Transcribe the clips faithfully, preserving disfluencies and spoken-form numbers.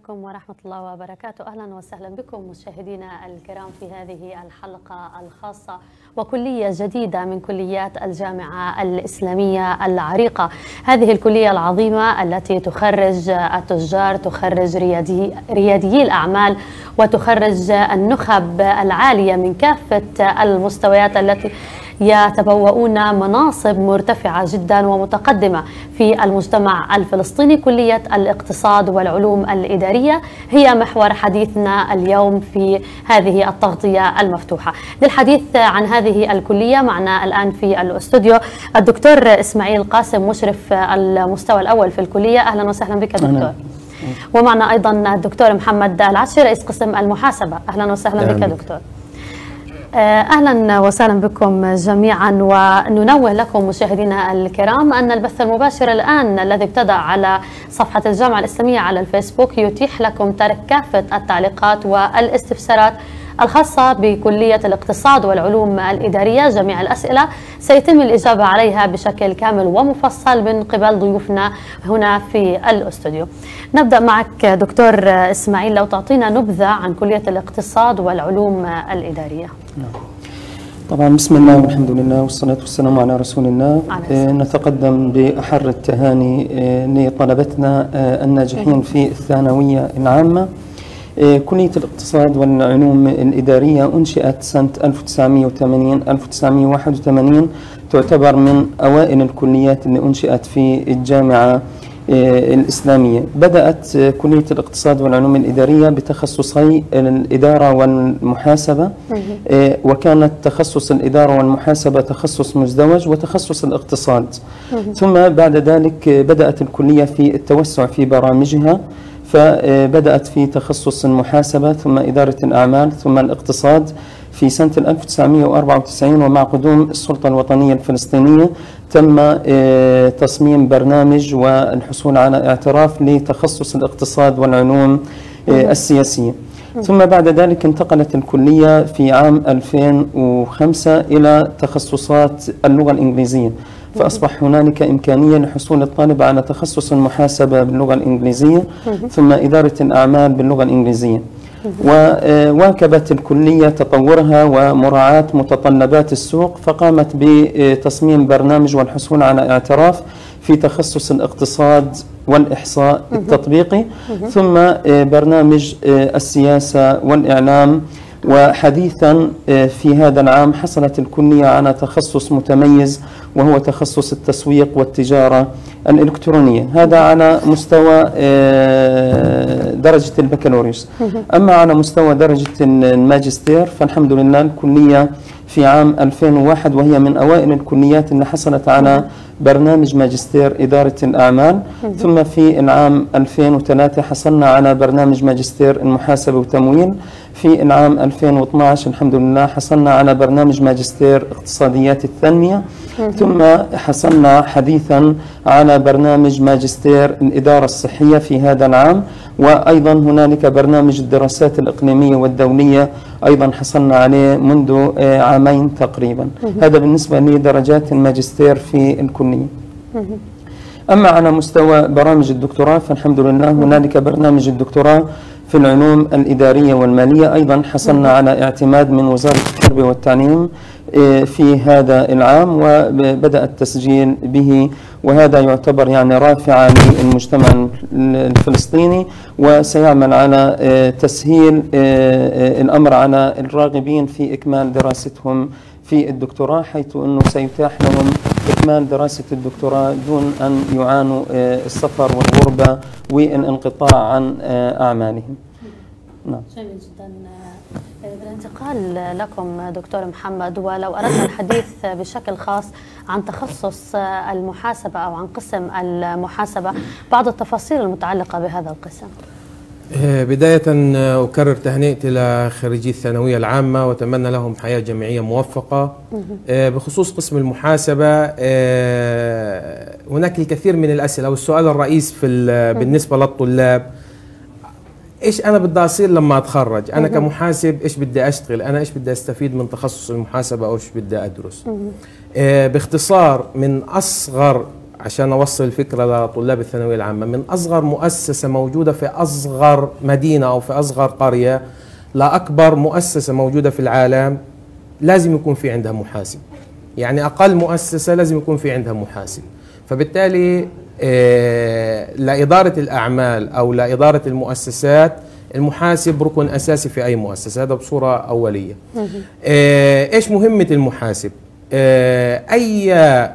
عليكم ورحمة الله وبركاته. أهلا وسهلا بكم مشاهدينا الكرام في هذه الحلقة الخاصة وكلية جديدة من كليات الجامعة الإسلامية العريقة. هذه الكلية العظيمة التي تخرج التجار، تخرج ريادي رياديي الأعمال، وتخرج النخب العالية من كافة المستويات التي يتبوؤون مناصب مرتفعة جدا ومتقدمة في المجتمع الفلسطيني. كلية الاقتصاد والعلوم الإدارية هي محور حديثنا اليوم في هذه التغطية المفتوحة. للحديث عن هذه الكلية معنا الآن في الاستوديو الدكتور إسماعيل قاسم، مشرف المستوى الأول في الكلية. أهلا وسهلا بك دكتور. ومعنا أيضا الدكتور محمد العتشي، رئيس قسم المحاسبة. أهلا وسهلا بك دكتور. أهلا وسهلا بكم جميعا، وننوه لكم مشاهدينا الكرام أن البث المباشر الآن الذي ابتدأ على صفحة الجامعة الإسلامية على الفيسبوك يتيح لكم ترك كافة التعليقات والاستفسارات الخاصة بكلية الاقتصاد والعلوم الإدارية. جميع الأسئلة سيتم الإجابة عليها بشكل كامل ومفصل من قبل ضيوفنا هنا في الاستوديو. نبدأ معك دكتور إسماعيل، لو تعطينا نبذة عن كلية الاقتصاد والعلوم الإدارية. طبعا بسم الله والحمد لله والصلاة والسلام على رسول الله. آه نتقدم بأحر التهاني آه لطلبتنا آه الناجحين في الثانوية العامة. آه كلية الاقتصاد والعلوم الإدارية أنشئت سنة ألف وتسعمئة وثمانين ألف وتسعمئة وواحد وثمانين، تعتبر من أوائل الكليات اللي أنشئت في الجامعة الإسلامية. بدأت كلية الاقتصاد والعلوم الإدارية بتخصصي الإدارة والمحاسبة، وكانت تخصص الإدارة والمحاسبة تخصص مزدوج وتخصص الاقتصاد. ثم بعد ذلك بدأت الكلية في التوسع في برامجها، فبدأت في تخصص المحاسبة ثم إدارة الأعمال ثم الاقتصاد في سنة ألف وتسعمئة وأربعة وتسعين. ومع قدوم السلطة الوطنية الفلسطينية تم تصميم برنامج والحصول على اعتراف لتخصص الاقتصاد والعلوم السياسية. ثم بعد ذلك انتقلت الكلية في عام ألفين وخمسة إلى تخصصات اللغة الإنجليزية، فأصبح هنالك إمكانية لحصول الطالب على تخصص المحاسبة باللغة الإنجليزية ثم إدارة الأعمال باللغة الإنجليزية. وواكبت الكلية تطورها ومراعاة متطلبات السوق، فقامت بتصميم برنامج والحصول على اعتراف في تخصص الاقتصاد والإحصاء التطبيقي ثم برنامج السياسة والإعلام. وحديثا في هذا العام حصلت الكلية على تخصص متميز وهو تخصص التسويق والتجارة الإلكترونية، هذا على مستوى درجة البكالوريوس. أما على مستوى درجة الماجستير فالحمد لله الكلية في عام ألفين وواحد وهي من أوائل الكليات اللي حصلت على برنامج ماجستير إدارة الأعمال، ثم في العام ألفين وثلاثة حصلنا على برنامج ماجستير المحاسبة والتمويل. في العام ألفين واثني عشر الحمد لله حصلنا على برنامج ماجستير اقتصاديات التنمية، ثم حصلنا حديثا على برنامج ماجستير الإدارة الصحية في هذا العام. وأيضا هنالك برنامج الدراسات الإقليمية والدولية أيضا حصلنا عليه منذ عامين تقريبا. هذا بالنسبة لدرجات الماجستير في الكلية. أما على مستوى برامج الدكتوراه فالحمد لله هنالك برنامج الدكتوراه في العلوم الإدارية والمالية، أيضا حصلنا على اعتماد من وزارة التربية والتعليم في هذا العام وبدأ التسجيل به، وهذا يعتبر يعني رافعة للمجتمع الفلسطيني، وسيعمل على تسهيل الأمر على الراغبين في إكمال دراستهم في الدكتوراه، حيث أنه سيتاح لهم إكمال دراسة الدكتوراه دون أن يعانوا السفر والغربة والانقطاع عن أعمالهم. نعم. جميل جدا. بالانتقال لكم دكتور محمد، ولو أردنا الحديث بشكل خاص عن تخصص المحاسبة أو عن قسم المحاسبة، بعض التفاصيل المتعلقة بهذا القسم. بداية أكرر تهنئتي لخريجي الثانوية العامة وأتمنى لهم حياة جامعية موفقة. بخصوص قسم المحاسبة هناك الكثير من الأسئلة، والسؤال الرئيس في بالنسبة للطلاب إيش أنا بدي أصير لما أتخرج؟ أنا كمحاسب إيش بدي أشتغل؟ أنا إيش بدي أستفيد من تخصص المحاسبة أو إيش بدي أدرس؟ باختصار من أصغر عشان أوصل الفكرة لطلاب الثانوية العامة، من أصغر مؤسسة موجودة في أصغر مدينة أو في أصغر قرية لأكبر مؤسسة موجودة في العالم لازم يكون في عندها محاسب. يعني أقل مؤسسة لازم يكون في عندها محاسب. فبالتالي آه لإدارة الأعمال أو لإدارة المؤسسات المحاسب ركن أساسي في أي مؤسسة، هذا بصورة أولية. آه إيش مهمة المحاسب؟ آه أي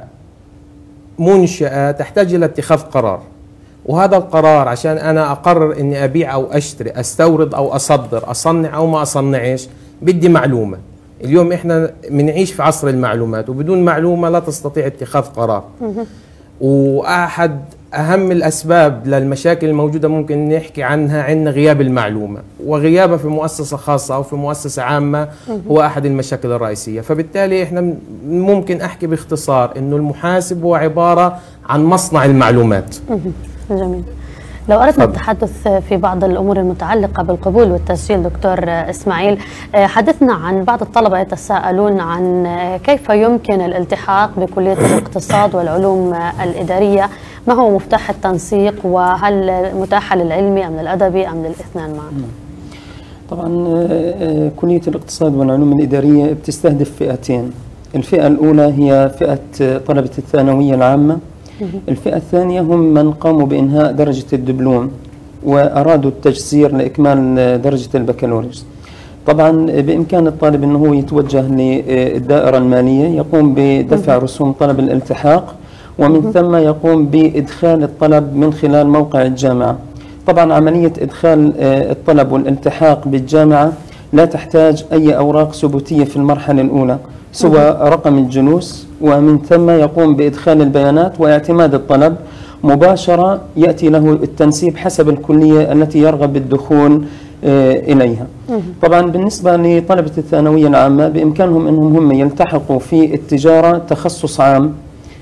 منشأة تحتاج إلى اتخاذ قرار، وهذا القرار عشان أنا أقرر إني أبيع أو أشتري، أستورد أو أصدر، أصنع أو ما أصنعش، بدي معلومة. اليوم إحنا بنعيش في عصر المعلومات، وبدون معلومة لا تستطيع اتخاذ قرار. وأحد أهم الأسباب للمشاكل الموجودة ممكن نحكي عنها عندنا غياب المعلومة، وغيابها في مؤسسة خاصة أو في مؤسسة عامة هو أحد المشاكل الرئيسية. فبالتالي إحنا ممكن أحكي باختصار إنه المحاسب هو عبارة عن مصنع المعلومات. جميل. لو أردنا التحدث في بعض الأمور المتعلقة بالقبول والتسجيل دكتور إسماعيل، حدثنا عن بعض الطلبة يتساءلون عن كيف يمكن الالتحاق بكلية الاقتصاد والعلوم الإدارية، ما هو مفتاح التنسيق، وهل متاحة للعلمي أم للأدبي أم للاثنين معا؟ طبعا كلية الاقتصاد والعلوم الإدارية بتستهدف فئتين. الفئة الأولى هي فئة طلبة الثانوية العامة، الفئة الثانية هم من قاموا بإنهاء درجة الدبلوم وأرادوا التجسير لإكمال درجة البكالوريوس. طبعا بإمكان الطالب أنه يتوجه للدائرة المالية، يقوم بدفع رسوم طلب الالتحاق، ومن ثم يقوم بإدخال الطلب من خلال موقع الجامعة. طبعا عملية إدخال الطلب والالتحاق بالجامعة لا تحتاج أي أوراق ثبوتية في المرحلة الأولى سوى رقم الجلوس، ومن ثم يقوم بإدخال البيانات واعتماد الطلب مباشرة. يأتي له التنسيب حسب الكلية التي يرغب بالدخول إليها. طبعا بالنسبة لطلبة الثانوية العامة بإمكانهم أنهم هم يلتحقوا في التجارة تخصص عام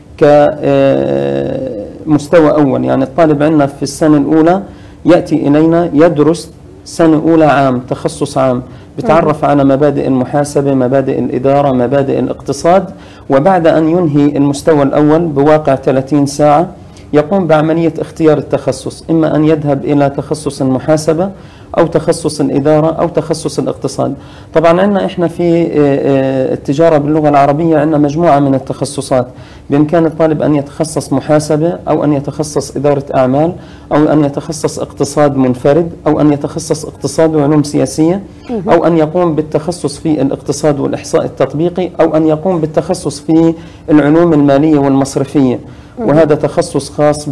كمستوى أول. يعني الطالب عندنا في السنة الأولى يأتي إلينا يدرس سنة أولى عام تخصص عام، بتعرف على مبادئ المحاسبة، مبادئ الإدارة، مبادئ الاقتصاد، وبعد أن ينهي المستوى الأول بواقع ثلاثين ساعة يقوم بعملية اختيار التخصص، إما أن يذهب إلى تخصص المحاسبة أو تخصص الإدارة أو تخصص الاقتصاد. طبعا عندنا إحنا في التجارة باللغة العربية عندنا مجموعة من التخصصات، بإمكان الطالب أن يتخصص محاسبة أو أن يتخصص إدارة أعمال أو أن يتخصص اقتصاد منفرد أو أن يتخصص اقتصاد وعلوم سياسية أو أن يقوم بالتخصص في الاقتصاد والإحصاء التطبيقي أو أن يقوم بالتخصص في العلوم المالية والمصرفية، وهذا تخصص خاص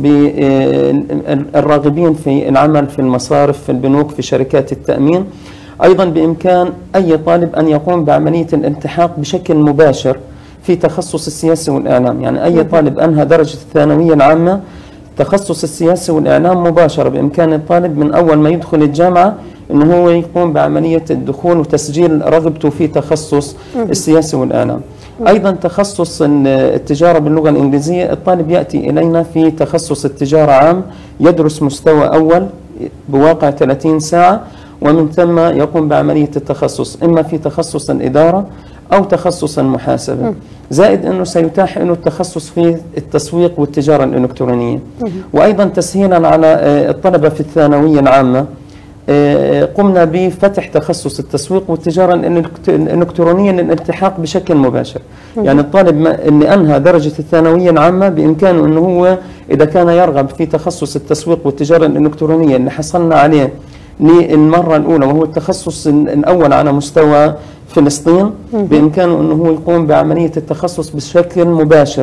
بالراغبين في العمل في المصارف، في البنوك، في شركات التأمين. أيضا بإمكان أي طالب أن يقوم بعملية الالتحاق بشكل مباشر في تخصص السياسة والإعلام. يعني أي طالب أنهى درجة الثانوية العامة تخصص السياسة والإعلام مباشرة بإمكان الطالب من أول ما يدخل الجامعة أنه هو يقوم بعملية الدخول وتسجيل رغبته في تخصص السياسة والإعلام. أيضا تخصص التجارة باللغة الإنجليزية، الطالب يأتي إلينا في تخصص التجارة عام، يدرس مستوى أول بواقع ثلاثين ساعة، ومن ثم يقوم بعملية التخصص إما في تخصص الإدارة أو تخصص المحاسبة، زائد أنه سيتاح له التخصص في التسويق والتجارة الإلكترونية. وأيضا تسهيلا على الطلبة في الثانوية العامة قمنا بفتح تخصص التسويق والتجارة الإلكترونية للالتحاق بشكل مباشر. يعني الطالب اللي أنهى درجة الثانوية العامة بإمكانه أنه هو إذا كان يرغب في تخصص التسويق والتجارة الإلكترونية اللي حصلنا عليه للمرة الأولى وهو التخصص الأول على مستوى فلسطين، بإمكانه أنه هو يقوم بعملية التخصص بشكل مباشر.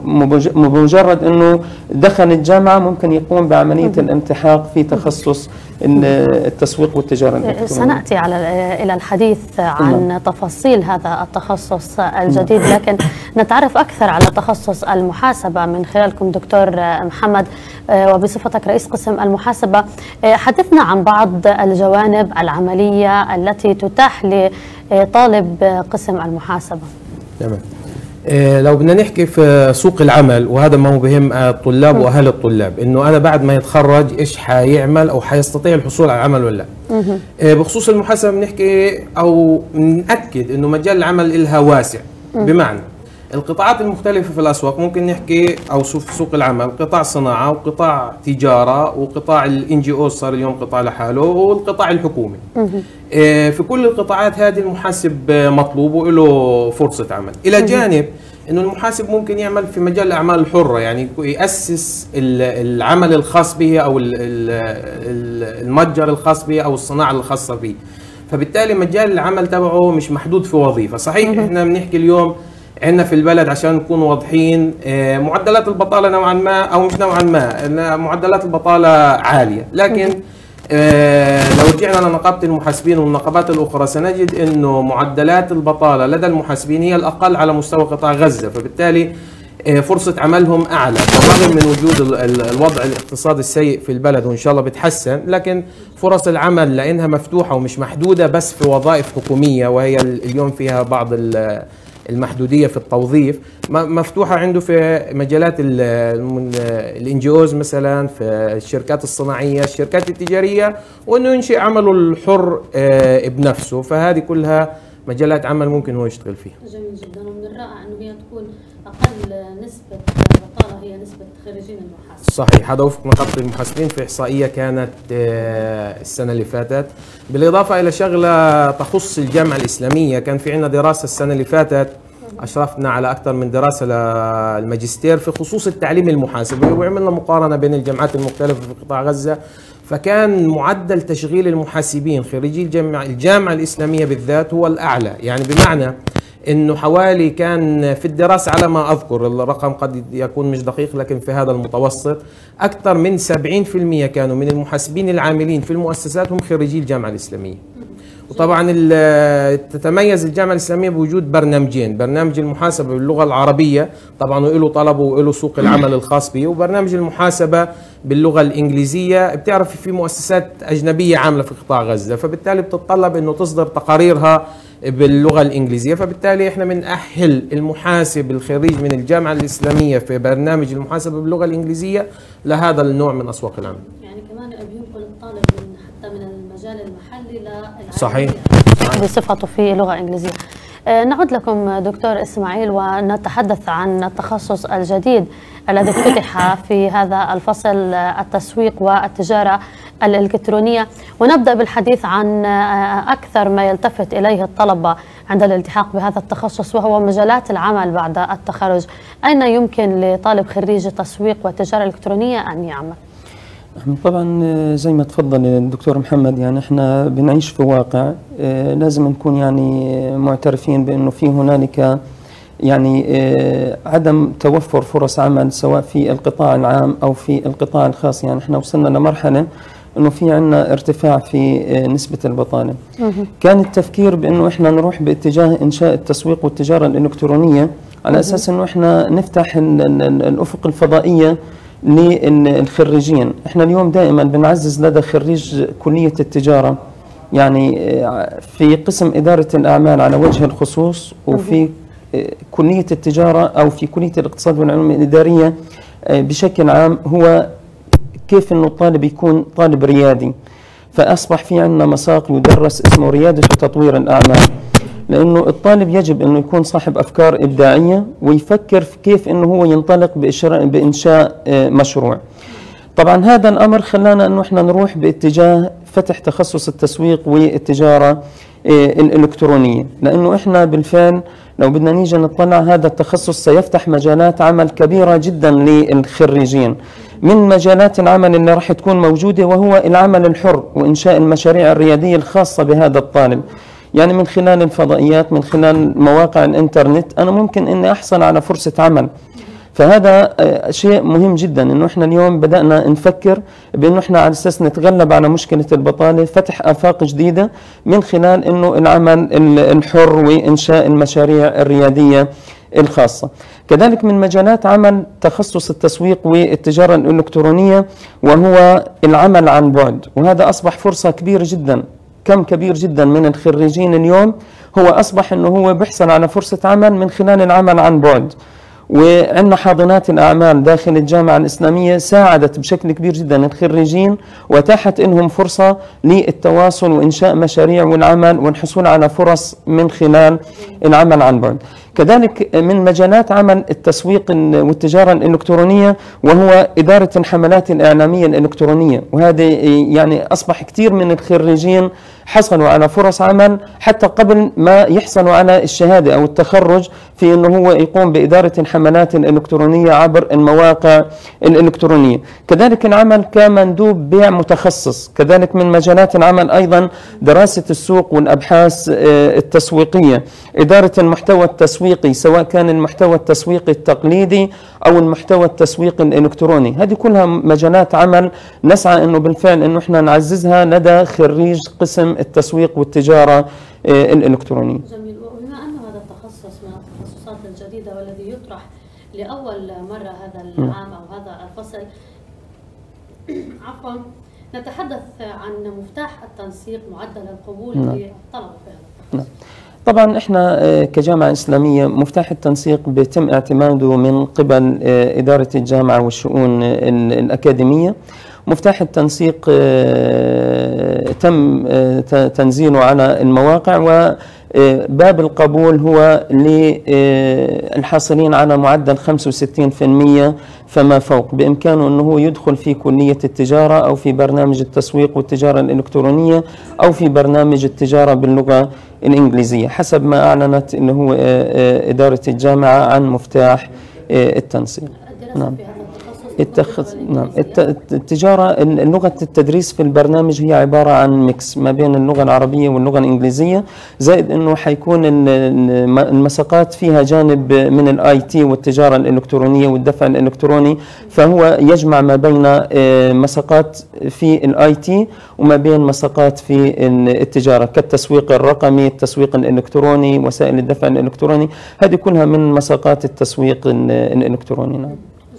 بمجرد أنه دخل الجامعة ممكن يقوم بعملية الالتحاق في تخصص التسويق والتجارة الإلكترونية. سنأتي على إلى الحديث عن نعم. تفاصيل هذا التخصص الجديد، لكن نتعرف أكثر على تخصص المحاسبة من خلالكم دكتور محمد، وبصفتك رئيس قسم المحاسبة حدثنا عن بعض الجوانب العملية التي تتاح لطالب قسم المحاسبة. تمام. إيه لو بدنا نحكي في سوق العمل، وهذا ما هو بهم الطلاب واهل الطلاب، انه انا بعد ما يتخرج ايش حيعمل او حيستطيع الحصول على العمل ولا لا. إيه بخصوص المحاسبه بنحكي او بنأكد انه مجال العمل لها واسع. بمعنى القطاعات المختلفة في الأسواق ممكن نحكي أو في سوق العمل، قطاع صناعة وقطاع تجارة وقطاع الإن جي أو صار اليوم قطاع لحاله والقطاع الحكومي. في كل القطاعات هذه المحاسب مطلوب وله فرصة عمل، إلى جانب إنه المحاسب ممكن يعمل في مجال الأعمال الحرة، يعني يأسس العمل الخاص به أو المتجر الخاص به أو الصناعة الخاصة به، فبالتالي مجال العمل تبعه مش محدود في وظيفة. صحيح إحنا بنحكي اليوم عندنا في البلد عشان نكون واضحين معدلات البطالة نوعا ما أو مش نوعا ما، معدلات البطالة عالية، لكن لو رجعنا لنقابة المحاسبين والنقابات الأخرى سنجد أنه معدلات البطالة لدى المحاسبين هي الأقل على مستوى قطاع غزة، فبالتالي فرصة عملهم أعلى بالرغم من وجود الوضع الاقتصادي السيء في البلد، وإن شاء الله بتحسن، لكن فرص العمل لأنها مفتوحة ومش محدودة بس في وظائف حكومية، وهي اليوم فيها بعض المحدودية في التوظيف، مفتوحة عنده في مجالات الان جي اوز مثلا، في الشركات الصناعية، الشركات التجارية، وانه ينشئ عمله الحر بنفسه، فهذه كلها مجالات عمل ممكن هو يشتغل فيها. جميل جدا، ومن الرائع انه هي تكون اقل نسبة بطالة هي نسبة خريجين المحاسبة. صحيح، هذا وفق نقابة المحاسبين في إحصائية كانت السنة اللي فاتت، بالإضافة إلى شغلة تخص الجامعة الإسلامية. كان في عندنا دراسة السنة اللي فاتت أشرفنا على أكثر من دراسة للماجستير في خصوص التعليم المحاسبي، وعملنا مقارنة بين الجامعات المختلفة في قطاع غزة، فكان معدل تشغيل المحاسبين خريجي الجامعة, الجامعة الإسلامية بالذات هو الأعلى، يعني بمعنى انه حوالي كان في الدراسة على ما اذكر، الرقم قد يكون مش دقيق لكن في هذا المتوسط، اكثر من سبعين بالمئة كانوا من المحاسبين العاملين في المؤسسات هم خريجي الجامعة الإسلامية. وطبعا تتميز الجامعة الإسلامية بوجود برنامجين، برنامج المحاسبة باللغة العربية طبعا وله طلبه وله سوق العمل الخاص به، وبرنامج المحاسبة باللغة الإنجليزية. بتعرف في مؤسسات أجنبية عاملة في قطاع غزة، فبالتالي بتتطلب انه تصدر تقاريرها باللغة الإنجليزية، فبالتالي احنا بنأهل المحاسب الخريج من الجامعة الإسلامية في برنامج المحاسبة باللغة الإنجليزية لهذا النوع من أسواق العمل. يعني كمان بينقل الطالب من حتى من المجال المحلي للعالمي. صحيح. بصفته في لغة إنجليزية. نعود لكم دكتور إسماعيل ونتحدث عن التخصص الجديد الذي افتتح في هذا الفصل، التسويق والتجارة الإلكترونية، ونبدأ بالحديث عن أكثر ما يلتفت إليه الطلبة عند الالتحاق بهذا التخصص، وهو مجالات العمل بعد التخرج. أين يمكن لطالب خريج التسويق والتجارة الإلكترونية أن يعمل؟ طبعا زي ما تفضل الدكتور محمد، يعني احنا بنعيش في واقع لازم نكون يعني معترفين بأنه في هنالك يعني عدم توفر فرص عمل سواء في القطاع العام أو في القطاع الخاص. يعني احنا وصلنا لمرحلة أنه في عندنا ارتفاع في نسبة البطالة. كان التفكير بأنه احنا نروح باتجاه إنشاء التسويق والتجارة الإلكترونية على أساس أنه احنا نفتح الأفق الفضائية للخريجين. احنا اليوم دائما بنعزز لدى خريج كلية التجارة يعني في قسم إدارة الأعمال على وجه الخصوص، وفي كلية التجارة أو في كلية الاقتصاد والعلوم الإدارية بشكل عام، هو كيف أنه الطالب يكون طالب ريادي. فأصبح في عندنا مساق يدرس اسمه ريادة وتطوير الأعمال، لأنه الطالب يجب أنه يكون صاحب أفكار إبداعية ويفكر في كيف أنه هو ينطلق بإنشاء مشروع. طبعا هذا الأمر خلانا أنه إحنا نروح باتجاه فتح تخصص التسويق والتجارة الإلكترونية، لأنه إحنا بالفعل لو بدنا نيجي نطلع هذا التخصص سيفتح مجالات عمل كبيرة جدا للخريجين. من مجالات العمل اللي راح تكون موجودة وهو العمل الحر وإنشاء المشاريع الريادية الخاصة بهذا الطالب، يعني من خلال الفضائيات، من خلال مواقع الانترنت أنا ممكن أني أحصل على فرصة عمل. فهذا شيء مهم جدا، أنه إحنا اليوم بدأنا نفكر بأنه إحنا على أساس نتغلب على مشكلة البطالة فتح آفاق جديدة من خلال أنه العمل الحر وإنشاء المشاريع الريادية الخاصة. كذلك من مجالات عمل تخصص التسويق والتجارة الإلكترونية وهو العمل عن بعد، وهذا أصبح فرصة كبيرة جدا. كم كبير جدا من الخريجين اليوم هو أصبح أنه هو بيحصل على فرصة عمل من خلال العمل عن بعد، وعندنا حاضنات الأعمال داخل الجامعة الإسلامية ساعدت بشكل كبير جدا الخريجين واتاحت لهم فرصة للتواصل وإنشاء مشاريع والعمل والحصول على فرص من خلال العمل عن بعد. كذلك من مجالات عمل التسويق والتجارة الإلكترونية وهو إدارة الحملات الإعلامية الإلكترونية، وهذا يعني أصبح كثير من الخريجين حصلوا على فرص عمل حتى قبل ما يحصلوا على الشهادة أو التخرج في أنه هو يقوم بإدارة الحملات الإلكترونية عبر المواقع الإلكترونية. كذلك العمل كمندوب بيع متخصص، كذلك من مجالات العمل أيضا دراسة السوق والأبحاث التسويقية، إدارة المحتوى التسويقي سواء كان المحتوى التسويقي التقليدي أو المحتوى التسويقي الإلكتروني. هذه كلها مجالات عمل نسعى أنه بالفعل أنه إحنا نعززها لدى خريج قسم التسويق والتجارة الإلكترونية. جميل. وبما أن هذا التخصص من التخصصات الجديدة والذي يطرح لأول مرة هذا العام أو هذا الفصل عفوا نتحدث عن مفتاح التنسيق معدل القبول للطلبة في هذا التخصص. طبعا احنا كجامعة إسلامية مفتاح التنسيق بيتم اعتماده من قبل إدارة الجامعة والشؤون الأكاديمية. مفتاح التنسيق تم تنزيله على المواقع، وباب القبول هو للحاصلين على معدل خمسة وستين بالمئة فما فوق، بإمكانه أنه يدخل في كلية التجارة أو في برنامج التسويق والتجارة الإلكترونية أو في برنامج التجارة باللغة الإنجليزية حسب ما أعلنت أنه هو إدارة الجامعة عن مفتاح التنسيق. نعم. التخص... نعم التجارة اللغة التدريس في البرنامج هي عبارة عن ميكس ما بين اللغة العربية واللغة الإنجليزية، زائد أنه حيكون المساقات فيها جانب من الاي تي والتجارة الإلكترونية والدفع الإلكتروني، فهو يجمع ما بين مساقات في الاي تي وما بين مساقات في التجارة كالتسويق الرقمي، التسويق الإلكتروني، وسائل الدفع الإلكتروني، هذه كلها من مساقات التسويق الإلكتروني. نعم.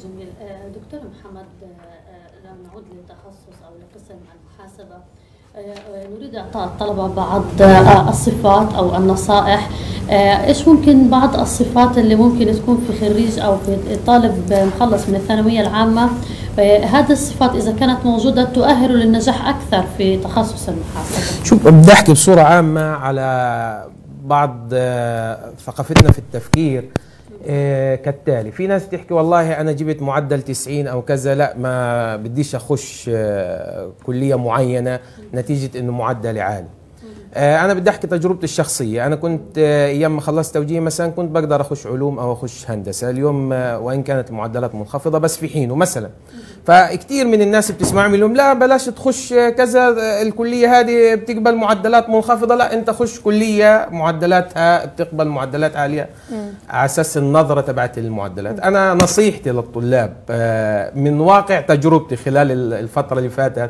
نريد إعطاء الطلبة بعض الصفات أو النصائح. إيش ممكن بعض الصفات اللي ممكن تكون في خريج أو في طالب مخلص من الثانوية العامة، هذه الصفات إذا كانت موجودة تؤهله للنجاح أكثر في تخصص المحاسبة؟ شوف، بدي أحكي بصورة عامة على بعض ثقافتنا في التفكير. إيه كالتالي: في ناس تحكي والله أنا جبت معدل تسعين أو كذا، لا ما بديش أخش آه كلية معينة نتيجة إنه معدلي عالي. آه أنا بدي أحكي تجربتي الشخصية. أنا كنت آه أيام ما خلصت توجيه مثلا كنت بقدر أخش علوم أو أخش هندسة. اليوم آه وإن كانت المعدلات منخفضة بس في حينه مثلا. فكتير من الناس بتسمع لهم لا بلاش تخش كذا، الكلية هذه بتقبل معدلات منخفضة، لا أنت خش كلية معدلاتها بتقبل معدلات عالية على أساس النظرة تبعت المعدلات. أنا نصيحتي للطلاب من واقع تجربتي خلال الفترة اللي فاتت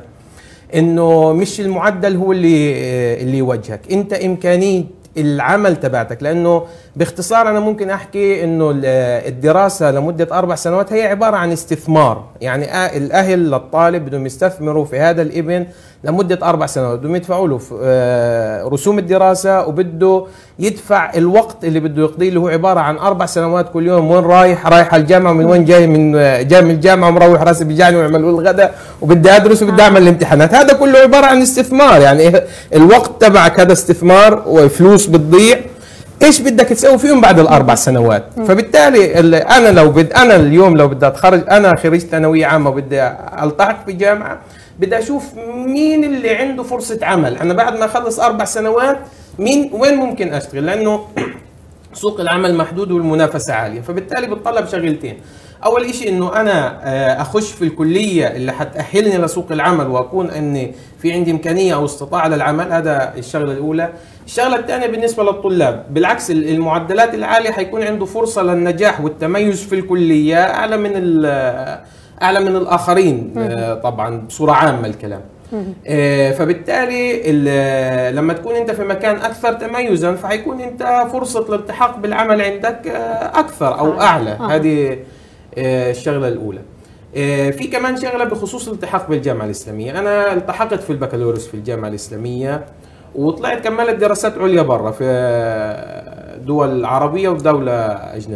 إنه مش المعدل هو اللي اللي يوجهك، أنت إمكانية العمل تبعتك. لأنه باختصار أنا ممكن أحكي إنه الدراسة لمدة أربع سنوات هي عبارة عن استثمار، يعني الأهل للطالب بدهم يستثمروا في هذا الابن لمدة أربع سنوات، بدهم يدفعوا له رسوم الدراسة وبده يدفع الوقت اللي بده يقضيه اللي هو عبارة عن أربع سنوات كل يوم. وين رايح؟ رايح على الجامعة، من وين جاي؟ من جاي من الجامعة ومروح راسي بيجاني ويعمل الغداء وبدي أدرس وبدي أعمل الامتحانات. هذا كله عبارة عن استثمار، يعني الوقت تبعك هذا استثمار وفلوس بتضيع. ايش بدك تسوي فيهم بعد الاربع سنوات؟ فبالتالي انا لو بد انا اليوم لو بدي اتخرج، انا خريج ثانويه عامه وبدي التحق بجامعه، بدي اشوف مين اللي عنده فرصه عمل. انا بعد ما اخلص اربع سنوات مين وين ممكن اشتغل، لانه سوق العمل محدود والمنافسه عاليه. فبالتالي بتطلب شغلتين: اول شيء انه انا اخش في الكليه اللي حتاهلني لسوق العمل واكون اني في عندي امكانيه او استطاعه للعمل، هذا الشغله الاولى. الشغله الثانيه بالنسبه للطلاب، بالعكس المعدلات العاليه حيكون عنده فرصه للنجاح والتميز في الكليه اعلى من اعلى من الاخرين طبعا بصوره عامه الكلام. فبالتالي لما تكون انت في مكان اكثر تميزا فحيكون انت فرصه الالتحاق بالعمل عندك اكثر او اعلى. هذه الشغله الاولى. في كمان شغله بخصوص الالتحاق بالجامعه الاسلاميه. انا التحقت في البكالوريوس في الجامعه الاسلاميه وطلعت كملت دراسات عليا برا في دول عربيه ودوله اجنبيه.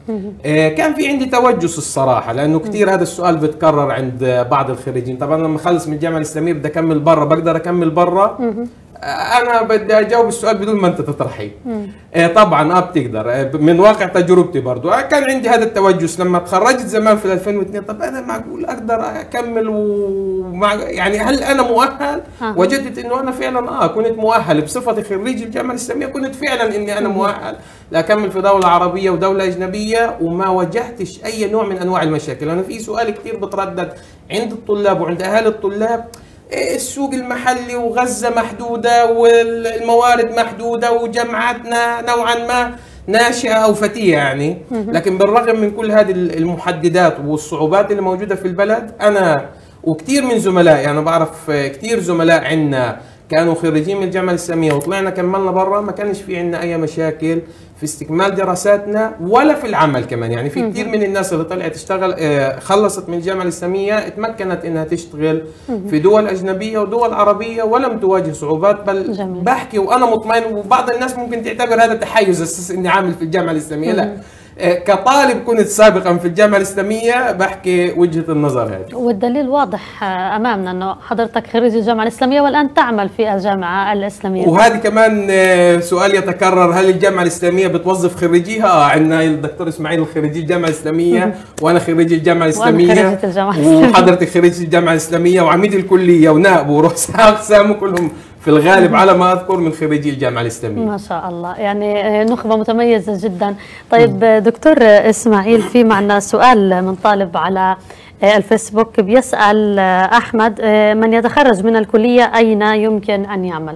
آه كان في عندي توجس الصراحه، لانه كثير هذا السؤال بتكرر عند بعض الخريجين. طبعا لما اخلص من الجامعه الاسلاميه بدي اكمل برا، بقدر اكمل برا؟ انا بدي اجاوب السؤال بدون ما انت تطرحيه. آه طبعا اه بتقدر، آه من واقع تجربتي برضو آه كان عندي هذا التوجس لما تخرجت زمان في ألفين واثنين. طب انا معقول اقدر اكمل ومع يعني هل انا مؤهل؟ آه. وجدت انه انا فعلا اه كنت مؤهل بصفتي خريج الجامعه الاسلاميه، كنت فعلا اني انا مؤهل لاكمل في دوله عربيه ودوله اجنبيه، وما واجهتش اي نوع من انواع المشاكل. انا في سؤال كثير بتردد عند الطلاب وعند اهالي الطلاب، السوق المحلي وغزة محدودة والموارد محدودة وجامعاتنا نوعا ما ناشئة أو فتية يعني، لكن بالرغم من كل هذه المحددات والصعوبات اللي موجودة في البلد، أنا وكثير من زملائي، أنا بعرف كثير زملاء عندنا كانوا خريجين من الجامعة الإسلامية وطلعنا كملنا برا، ما كانش في عندنا أي مشاكل في استكمال دراساتنا ولا في العمل كمان. يعني في كثير من الناس اللي طلعت تشتغل خلصت من الجامعة الإسلامية تمكنت إنها تشتغل في دول أجنبية ودول عربية ولم تواجه صعوبات، بل جميل. بحكي وأنا مطمئن، وبعض الناس ممكن تعتبر هذا تحيز أساس إني عامل في الجامعة الإسلامية، لا كطالب كنت سابقا في الجامعة الإسلامية بحكي وجهة النظر هذه. والدليل واضح أمامنا أنه حضرتك خريج الجامعة الإسلامية والآن تعمل في الجامعة الإسلامية. وهذه كمان سؤال يتكرر، هل الجامعة الإسلامية بتوظف خريجيها؟ آه عندنا الدكتور إسماعيل خريج الجامعة الإسلامية وأنا خريج الجامعة الإسلامية وحضرتك خريج الجامعة الإسلامية وعميد الكلية ونائب ورؤساء أقسام كلهم في الغالب على ما أذكر من خريجي الجامعة الإسلامية. ما شاء الله، يعني نخبة متميزة جدا. طيب دكتور إسماعيل، في معنا سؤال من طالب على الفيسبوك بيسأل أحمد، من يتخرج من الكلية أين يمكن أن يعمل؟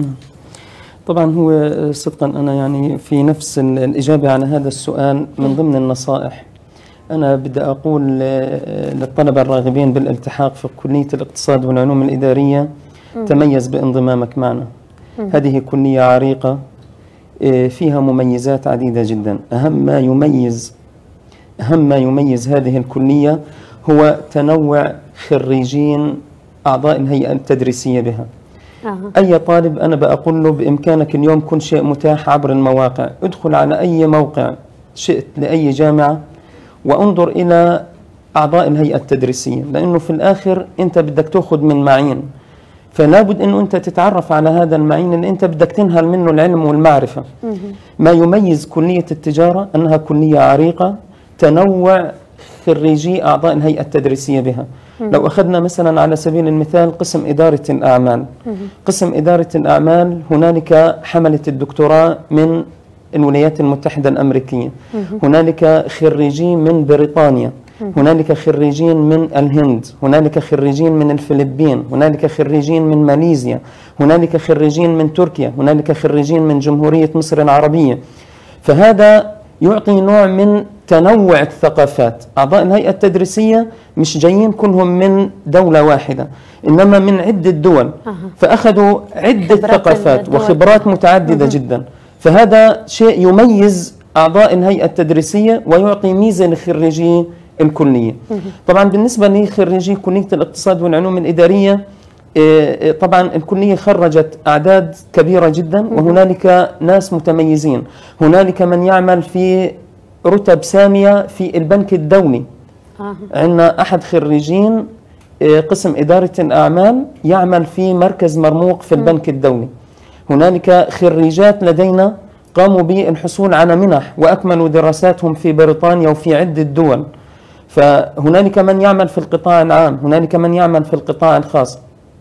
طبعا هو صدقا أنا يعني في نفس الإجابة على هذا السؤال من ضمن النصائح أنا بدي أقول للطلبة الراغبين بالالتحاق في كلية الاقتصاد والعلوم الإدارية، تميز بانضمامك معنا. هذه كلية عريقة فيها مميزات عديدة جدا. أهم ما يميز أهم ما يميز هذه الكلية هو تنوع خريجين أعضاء الهيئة التدريسية بها. أه. أي طالب أنا بقول له بإمكانك اليوم كل شيء متاح عبر المواقع، ادخل على أي موقع شئت لأي جامعة وانظر إلى أعضاء الهيئة التدريسية، لأنه في الآخر أنت بدك تأخذ من معين، فلا بد أنه أنت تتعرف على هذا المعين اللي أنت بدك تنهل منه العلم والمعرفة. ما يميز كلية التجارة أنها كلية عريقة تنوع خريجي أعضاء الهيئة التدريسية بها. لو أخذنا مثلا على سبيل المثال قسم إدارة الأعمال، قسم إدارة الأعمال هنالك حملة الدكتوراه من الولايات المتحدة الأمريكية، هنالك خريجين من بريطانيا، هنالك خريجين من الهند، هنالك خريجين من الفلبين، هنالك خريجين من ماليزيا، هنالك خريجين من تركيا، هنالك خريجين من جمهورية مصر العربية. فهذا يعطي نوع من تنوع الثقافات. أعضاء الهيئة التدريسية مش جايين كلهم من دولة واحدة، إنما من عدة دول، فأخذوا عدة ثقافات وخبرات متعددة جدا. فهذا شيء يميز أعضاء الهيئة التدريسية ويعطي ميزة لخريجي الكلية. طبعا بالنسبة لخريجي كلية الاقتصاد والعلوم الإدارية، طبعا الكلية خرجت أعداد كبيرة جدا وهنالك ناس متميزين. هنالك من يعمل في رتب سامية في البنك الدولي. عندنا أحد خريجين قسم إدارة الأعمال يعمل في مركز مرموق في البنك الدولي. هنالك خريجات لدينا قاموا بالحصول على منح وأكملوا دراساتهم في بريطانيا وفي عدة دول. فهنالك من يعمل في القطاع العام، هنالك من يعمل في القطاع الخاص،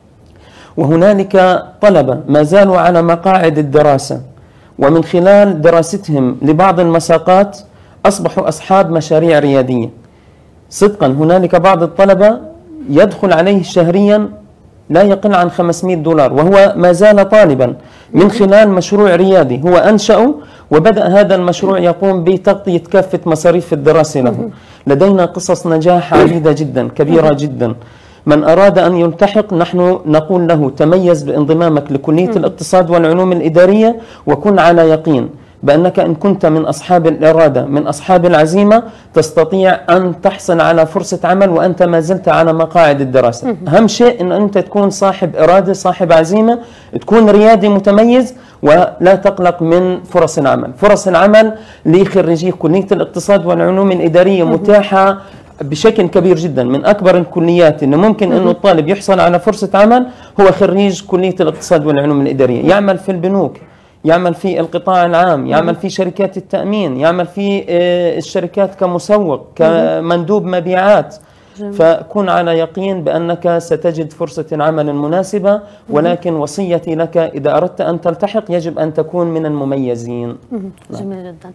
وهنالك طلبة ما زالوا على مقاعد الدراسة ومن خلال دراستهم لبعض المساقات أصبحوا أصحاب مشاريع ريادية. صدقا هنالك بعض الطلبة يدخل عليه شهريا لا يقل عن خمسمئة دولار وهو ما زال طالبا من خلال مشروع ريادي هو أنشأه، وبدأ هذا المشروع يقوم بتغطية كافة مصاريف الدراسة له. لدينا قصص نجاح عديدة جدا كبيرة جدا. من أراد أن يلتحق نحن نقول له تميز بانضمامك لكلية الاقتصاد والعلوم الإدارية، وكن على يقين بأنك إن كنت من أصحاب الإرادة من أصحاب العزيمة تستطيع أن تحصل على فرصة عمل وأنت ما زلت على مقاعد الدراسة. أهم شيء أن أنت تكون صاحب إرادة، صاحب عزيمة، تكون ريادي متميز، ولا تقلق من فرص العمل. فرص العمل لخريجي كلية الاقتصاد والعلوم الإدارية متاحة بشكل كبير جدا، من أكبر الكليات إنه ممكن إنه الطالب يحصل على فرصة عمل هو خريج كلية الاقتصاد والعلوم الإدارية، يعمل في البنوك، يعمل في القطاع العام، يعمل في شركات التأمين، يعمل في الشركات كمسوق، كمندوب مبيعات. فكن على يقين بأنك ستجد فرصة عمل مناسبة، ولكن وصيتي لك إذا أردت أن تلتحق يجب أن تكون من المميزين. جميل جدا.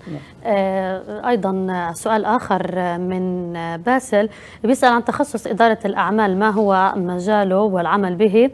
أيضا سؤال آخر من باسل بيسأل عن تخصص إدارة الأعمال، ما هو مجاله والعمل به؟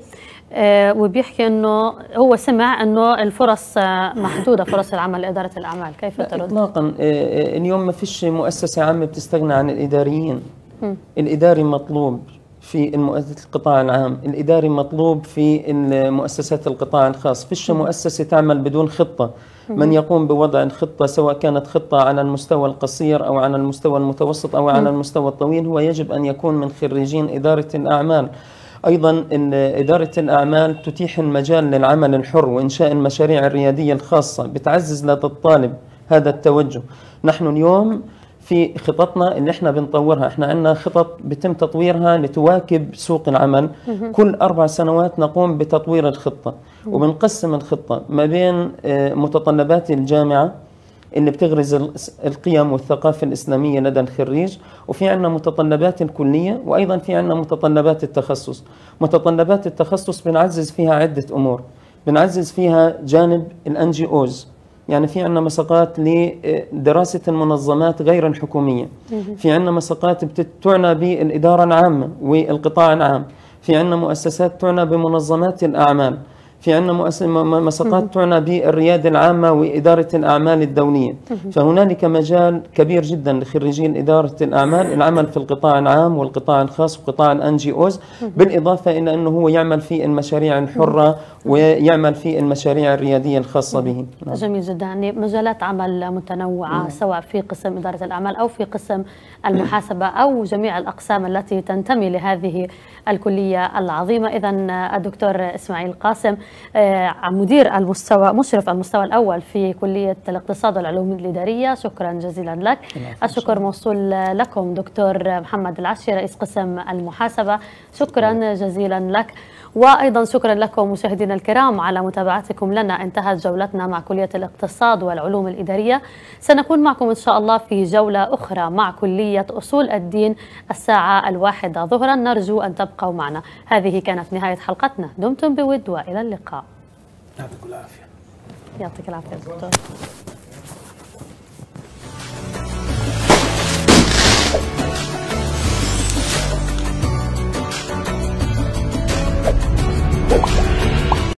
وبيحكي أنه هو سمع أنه الفرص محدودة، فرص العمل لإدارة الأعمال، كيف ترد؟ إطلاقا. اليوم ما فيش مؤسسة عامة بتستغنى عن الإداريين. الإداري مطلوب في القطاع العام، الإداري مطلوب في المؤسسات القطاع الخاص. فيش مؤسسة تعمل بدون خطة. من يقوم بوضع الخطة سواء كانت خطة على المستوى القصير أو على المستوى المتوسط أو على المستوى الطويل هو يجب أن يكون من خريجين إدارة الأعمال. أيضا إدارة الأعمال تتيح المجال للعمل الحر وإنشاء المشاريع الريادية الخاصة، بتعزز لدى الطالب هذا التوجه. نحن اليوم في خططنا اللي احنا بنطورها، احنا عندنا خطط بتم تطويرها لتواكب سوق العمل. كل أربع سنوات نقوم بتطوير الخطة، وبنقسم الخطة ما بين متطلبات الجامعة اللي بتغرز القيم والثقافة الإسلامية لدى الخريج، وفي عندنا متطلبات الكلية، وأيضا في عندنا متطلبات التخصص. متطلبات التخصص بنعزز فيها عدة أمور، بنعزز فيها جانب الان جي اوز، يعني في عندنا مساقات لدراسة المنظمات غير الحكومية، في عندنا مساقات بتعنى بالإدارة العامة والقطاع العام، في عندنا مؤسسات تعنى بمنظمات الأعمال، في عندنا مساقات تعنى بالريادة العامة وإدارة الأعمال الدولية. فهنالك مجال كبير جدا لخريجين إدارة الأعمال العمل في القطاع العام والقطاع الخاص وقطاع الان جي اوز، بالإضافة إلى أنه هو يعمل في المشاريع الحرة ويعمل في المشاريع الريادية الخاصة به. جميل جدا. يعني مجالات عمل متنوعة سواء في قسم إدارة الأعمال أو في قسم المحاسبة أو جميع الأقسام التي تنتمي لهذه الكلية العظيمة. إذا الدكتور إسماعيل قاسم مدير المستوى مشرف المستوى الأول في كلية الاقتصاد والعلوم الإدارية، شكرا جزيلا لك. الشكر موصول لكم دكتور محمد العشي رئيس قسم المحاسبة، شكرا جزيلا لك. وأيضا شكرا لكم مشاهدينا الكرام على متابعتكم لنا. انتهت جولتنا مع كلية الاقتصاد والعلوم الإدارية، سنكون معكم إن شاء الله في جولة أخرى مع كلية أصول الدين الساعة الواحدة ظهرا. نرجو أن تبقوا معنا. هذه كانت نهاية حلقتنا، دمتم بود وإلى اللقاء. يعطيك العافية. يعطيك العافية دكتور. We'll be right back.